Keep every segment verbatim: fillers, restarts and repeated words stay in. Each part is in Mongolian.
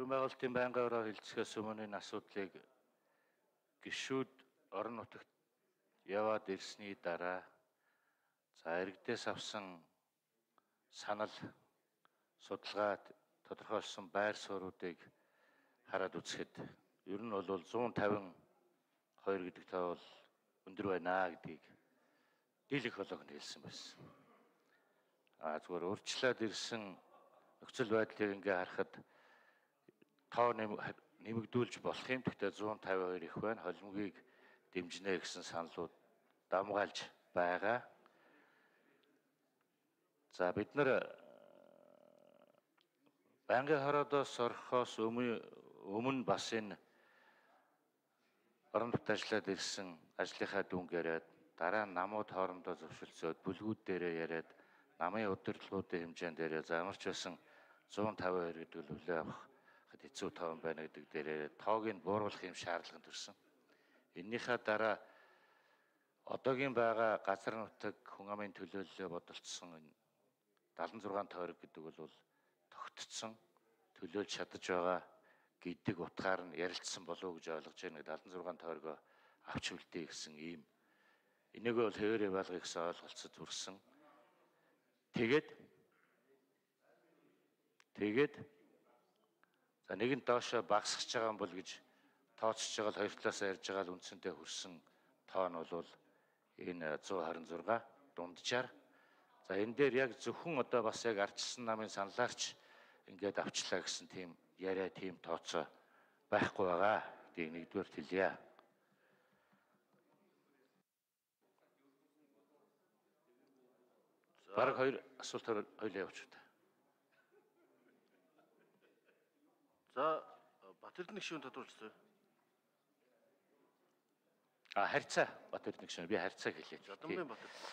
Өргөн байгуулалтын байнгын ороо хэлцгээс өмнө энэ асуудлыг гишүүд орон нутагт яваад ирсний дараа за иргэдээс авсан санал судалгаа тодорхойлсон байр суурьуудыг хараад үзэхэд ер нь бол зуун тавин хоёр гэдэг тоо бол өндөр байна гэдгийг дийлэх болгонд хэлсэн байсан. А зүгээр урьдчилаад ирсэн нөхцөл байдлыг ингээ харахад тоо нэмэгдүүлж болох юм. Гэхдээ зуун тавин хоёр их байна. Холимогийг дэмжинэ гэсэн саналууд дамгаалж байгаа. За бид нар байнгын хороодоос орохоос өмнө өмнө бас энэ орон нутгад ажиллаад ирсэн ажлынхаа дүнг яриад дараа нь намууд хоорондоо зөвшөлдсөд бүлгүүд дээрээ яриад намын удирдлагуудын хэмжээнд дээрээ за ямар ч байсан зуун тавин хоёр гэдэг нь хүлээн авах хэцүү тоо байна гэдэг дээрээ тоог нь бууруулах юм шаардлага төрсөн. Эннийхээ дараа одоогийн байгаа газар нутаг хүн амын төлөөллөө бодолцсон энэ дагалан зургаан тойрог гэдэг бол тогтцсон төлөөлж чадаж байгаа гэдэг утгаар нь ярилцсан болов уу гэж ойлгож байна. дагалан зургаан тойрогоо авч үлдээ гэсэн ийм энийгөө бол хэвээр яваалгыг гэсэн ойлголцод хүрсэн. Тэгээд тэгээд за нэгэн доошоо багасгаж байгаа юм бол гэж тооцож байгаа л хоёр талаасаа ярьж байгаа л үндсэндээ хүрсэн тоо нь бол энэ зуун харин зургаан дунджаар. За энэ дээр яг зөвхөн одоо бас яг ардчилсан намын саналаарч ингээд авчлаа гэсэн тийм яриа тийм тооцоо байхгүй байгаа гэдгийг нэгдүгээр хэлье. Бараг хоёр асуулт хоёлаа явууч та. За Батэрдэн гишүүн тодруулчихсан. А харьцаа Батэрдэн гишүүн би харьцааг хэлье. Жадамбын Батэрдэн.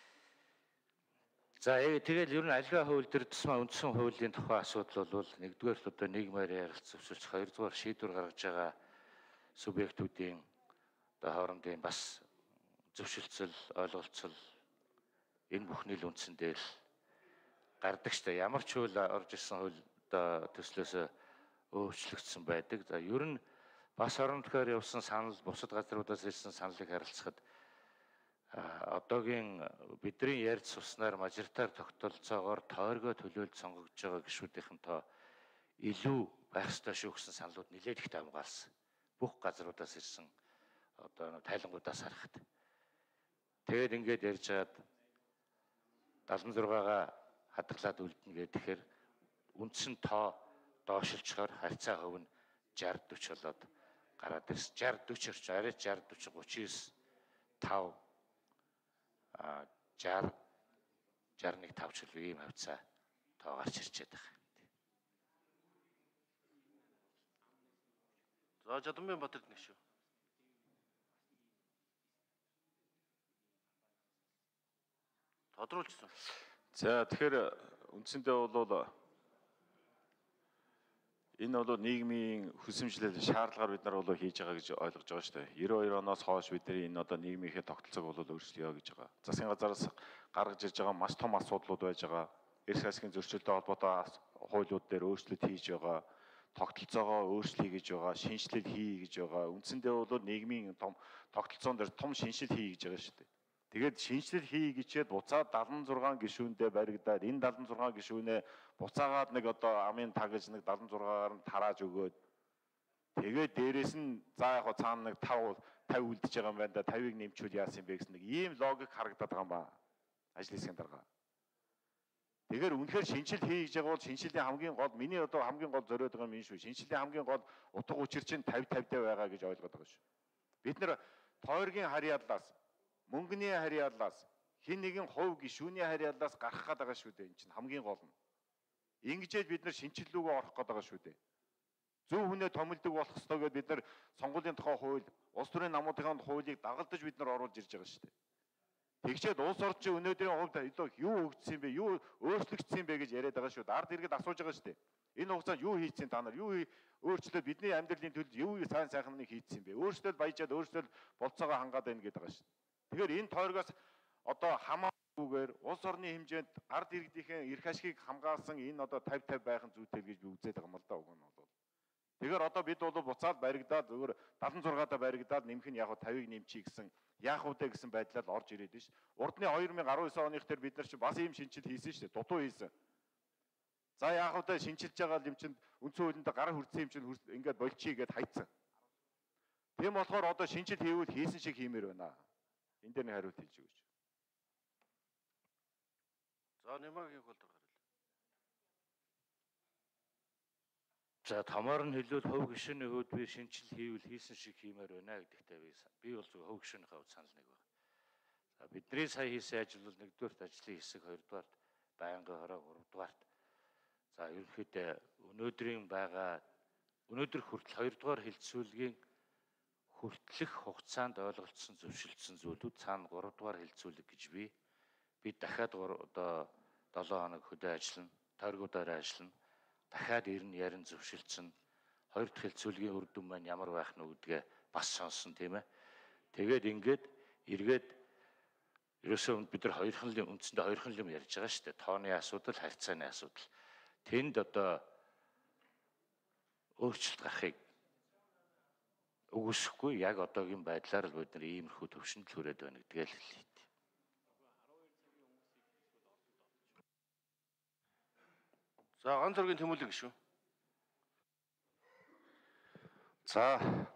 За тэгэл ер нь аливаа хууль дээр тусмаа үндсэн хуулийн тухай асуудал бол нэгдүгээр одоо нийгмээр ярилцах зөвшөөрч хоёрдугаар шийдвэр гаргаж байгаа субъектүүдийн одоо хоорондын бас зөвшөлтсөл ойлголцол энэ бүхний л үндсэн дээр л гардаг штэ. Ямар ч хууль орж ирсэн хууль одоо төслөөс өөрчлөгдсөн байдаг. За ер нь бас орон нутгаар явсан санал бусад газруудаас ирсэн саналыг харилцахад одоогийн бидний ярьж суснаар мажоритар тогтолцоогоор тойргоо төлөөлж сонгогдож байгаа гишүүдийн тоо илүү байх ёстой шүү гэсэн саналууд нэлээд их хамгаалсан. Бүх газруудаас ирсэн одоо тайлангуудаас харахад. Тэгээд ингээд ярьж хаад дагалан зургаагаа хадгалаад үлдэнэ гэхээр үндсэн тоо доошилчоор харьцаа хөв нь шестьдесят forty болоод гараад ирсэн. шестьдесят forty орч арай шестьдесят forty thirty-nine five а шестьдесят шестьдесят one five ч л ийм хавцаа тоо гарч ирчээд байгаа. За Жадамбын Батэрдэн гишүүн. Тодруулчихсан. За тэгэхээр үндсэндээ бол энэ бол нийгмийн хүсэмжлэл шаардлагаар бид нар бол хийж байгаа гэж ойлгож байгаа шүү дээ. ninety two оноос хойш бидний энэ одоо нийгмийнхээ тогтолцоог бол өөрчлөё гэж байгаа. Засгийн газараас гаргаж ирж байгаа маш том асуудлууд байж байгаа. Эрх засгийн зөрчилтэй холбоотой хуулиуд дээр өөрчлөлт хийж байгаа. Тогтолцоогоо өөрчлөе гэж байгаа. Шинжилэл хий гэж байгаа. Үндсэндээ бол нийгмийн том тогтолцоон дээр том шинжилэл хий гэж байгаа шүү дээ. Тэгээд шинжилэл хий гэчээд буцаад дагалан зургаан гишүүндээ баригдаад энэ дагалан зургаан гишүүнээ буцаагаад нэг одоо амын тагж нэг дагалан зургаагаар нь тарааж өгөөд тэгээд дээрэс нь за яг хоо цаана нэг five five үлдэж байгаа юм байна да five-ыг нэмчүүл яасан бэ гэсэн нэг ийм логик харагдаад байгаа юм ба ажил хэсгийн дарга. Тэгэхээр үнэхээр шинжилэл хий гэж байгаа бол шинжиллийн хамгийн гол миний одоо хамгийн гол зориод байгаа юм шүү. Шинжиллийн хамгийн гол утга учир чинь five five дээр байгаа гэж ойлгоод байгаа шүү. Бид нэр тойргийн харьяаллаас мөнгөний харьяаллаас хин нэгэн хувь гишүүний харьяаллаас гарах гээд байгаа шүү дээ. Энэ чинь хамгийн гол нь. Ингэжээд бид нар шинжилэл рүүгээ орох гээд байгаа шүү дээ. Зөв хүнээ томилдог болох ёстой гэдээ бид нар сонгуулийн тухай хууль, улс төрийн намуудын хуулийг дагалдаж бид нар оруулж ирж байгаа шүү дээ. Тэгчээд улс орчин өнөөдрийн хувьд юу өгдсөн юм бэ? Юу өөрчлөгдсөн юм бэ гэж яриад байгаа шүү дээ. Ард иргэд асууж байгаа шүү дээ. Энэ хугацаанд юу хийцэн та нар? Юу өөрчлөлт бидний амьдралын төлөв юу сайн сайхныг хийцэн бэ? Өөрчлөлт баяжаад өөрчлөлт болцоогоо хангаад байна гэдэг байгаа шүү дээ. Тэгэхээр энэ тойргоос одоо хамаагүйгээр улс орны хэмжээнд ард иргэдийнхээ эрх ашигыг хамгаалсан энэ одоо five five байх нь зүйтэй гэж би үзээд байгаа юм л да. Уг нь бол Тэгэхээр одоо бид бол буцаад баригдаад зүгээр дадлан зургаадаа баригдаад нэмэх нь яг тавиг нэмчихье гэсэн яах вэ гэсэн байдлаар орж ирээд байна ш. Урдны хоёр мянга арван девять оных дээр бид нар чи бас ийм шинжил хийсэн ш. Дутуу хийсэн. За яах вэ шинжилж байгаа юм чинь үндсэн хуулинд гараа хүрсэн юм чинь ингээд болчихъя гэд хайцсан. Тийм болохоор одоо шинжил хийвэл хийсэн шиг хиймээр байна. Энд дээр нэг хариулт хэлж өгөөч. За Нямаагийн хөл дээр гарал. За томоор нь хэлвэл хөв гишүүний хувьд би шинжил хийвэл хийсэн шиг хиймээр байна гэдэгтээ би би бол зөв хөв гишүүний хувьд санал нэг байна. За бидний сая хийсэн ажил бол нэгдүгээрт ажлын хэсэг, хоёрдугаарт байнгын хороо, гуравдугаарт за ерөнхийдөө өнөөдрийн байгаа өнөөдөр хүртэл хоёрдугаар хилцүүлгийн хүртэлх хугацаанд ойлголцсон зөвшөөрөлдсөн зүйлүүд цаана гуравдугаар хилцүүлэг гэж би би дахиад одоо долоо хоног хөдөө ажиллана, тойргуудаар ажиллана. Дахиад ирнэ ярин зөвшөлдсөн хоёр дахь хилцүүлгийн үр дүн маань ямар байх нь гэдгээ бас сонсон тийм ээ. Тэгээд ингээд эргээд ерөөсөө бид нар хоёрхан юм үндсэндээ хоёрхан юм ярьж байгаа шүү дээ. Тооны асуудал, харьцааны асуудал. Тэнд одоо өөрчлөлт гарахыг үгүйсэхгүй яг одоогийн байдлаар л бид нар иймэрхүү төвшөнд л хүрээд байна гэдгээ л хэлээ. За ганц зургийн тэмүүлэг шүү. За